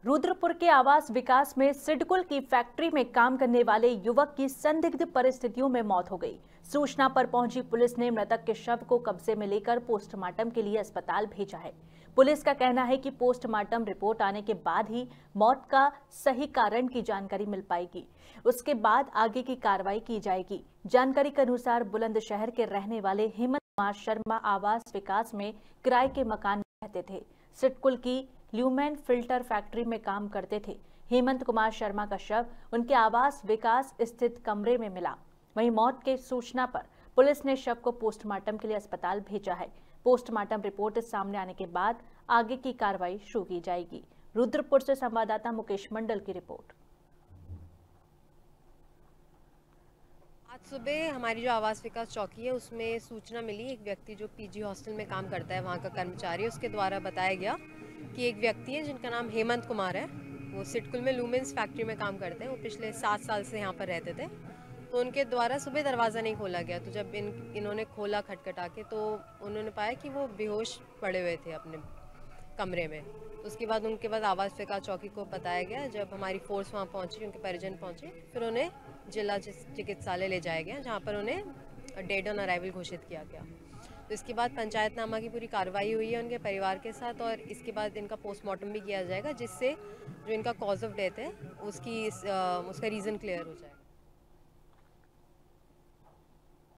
रुद्रपुर के आवास विकास में सिडकुल की फैक्ट्री में काम करने वाले युवक की संदिग्ध परिस्थितियों में मौत हो गई। सूचना पर पहुंची पुलिस ने मृतक के शव को कब्जे में लेकर पोस्टमार्टम के लिए अस्पताल भेजा है। पुलिस का कहना है कि पोस्टमार्टम रिपोर्ट आने के बाद ही मौत का सही कारण की जानकारी मिल पाएगी। उसके बाद आगे की कार्रवाई की जाएगी। जानकारी के अनुसार बुलंदशहर के रहने वाले हेमंत कुमार शर्मा आवास विकास में किराए के मकान में रहते थे। सिडकुल की ल्यूमेन फिल्टर फैक्ट्री में काम करते थे। हेमंत कुमार शर्मा का शव उनके आवास विकास स्थित कमरे में मिला। वहीं मौत के सूचना पर पुलिस ने शव को पोस्टमार्टम के लिए अस्पताल भेजा है। पोस्टमार्टम रिपोर्ट सामने आने के बाद आगे की कार्रवाई शुरू की जाएगी। रुद्रपुर से संवाददाता मुकेश मंडल की रिपोर्ट। आज सुबह हमारी जो आवास विकास चौकी है उसमें सूचना मिली। एक व्यक्ति जो पीजी हॉस्टल में काम करता है, वहाँ का कर्मचारी, उसके द्वारा बताया गया कि एक व्यक्ति है जिनका नाम हेमंत कुमार है। वो सिडकुल में लूमेंस फैक्ट्री में काम करते हैं। वो पिछले 7 साल से यहाँ पर रहते थे। तो उनके द्वारा सुबह दरवाज़ा नहीं खोला गया। तो जब इन्होंने खोला खटखटा के, तो उन्होंने पाया कि वो बेहोश पड़े हुए थे अपने कमरे में। तो उसके बाद उनके बाद आवास विकास चौकी को बताया गया। जब हमारी फोर्स वहाँ पहुँची, उनके परिजन पहुँचे, फिर उन्हें जिला चिकित्सालय ले जाया गया, जहाँ पर उन्हें डेड ऑन अराइवल घोषित किया गया। तो इसके बाद पंचायतनामा की पूरी कार्रवाई हुई है उनके परिवार के साथ, और इसके बाद इनका पोस्टमार्टम भी किया जाएगा, जिससे जो इनका कॉज ऑफ डेथ है उसका रीज़न क्लियर हो जाएगा।